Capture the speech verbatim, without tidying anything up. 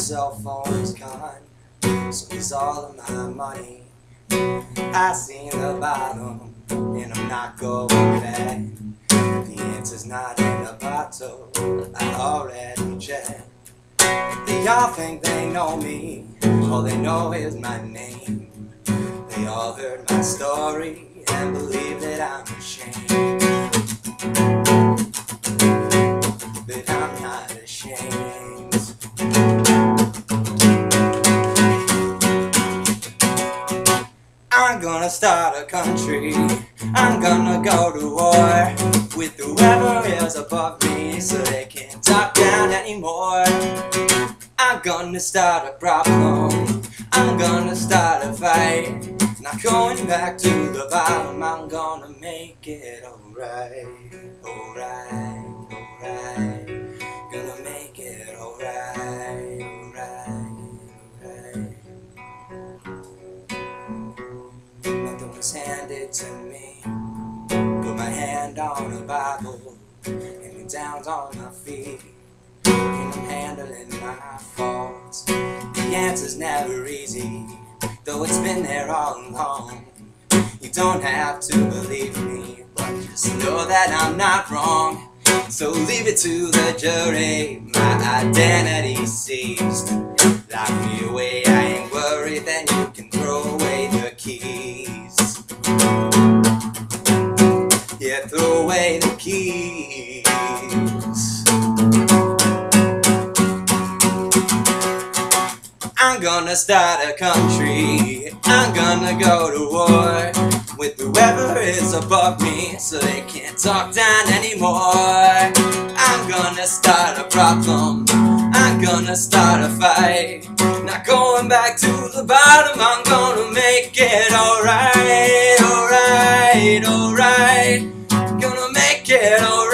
cell phone is gone, so is all of my money. I seen the bottom, and I'm not going back. The answer's not in the bottle, I already checked. They all think they know me, all they know is my name. They all heard my story and believe that I'm ashamed. But I'm not ashamed. I'm gonna start a country, I'm gonna go to war with whoever is above me, so they can't talk down anymore. I'm gonna start a problem, I'm gonna start a fight. Not going back to the bottom, I'm gonna make it alright. Alright, alright. Gonna make it alright, alright, alright. Nothing was handed to me. Put my hand on the Bible, and me down on my feet. And I'm handling my faults. The answer's never easy, though it's been there all along. You don't have to believe me, but just know that I'm not wrong. So leave it to the jury, my identity seized. Lock me away, I ain't worried, then you can throw away the keys. Yeah, throw away the keys. I'm gonna start a country, I'm gonna go to war with whoever is above me, so they can't talk down anymore. I'm gonna start a problem, I'm gonna start a fight. Not going back to the bottom, I'm gonna make it alright, alright, alright. Gonna make it alright.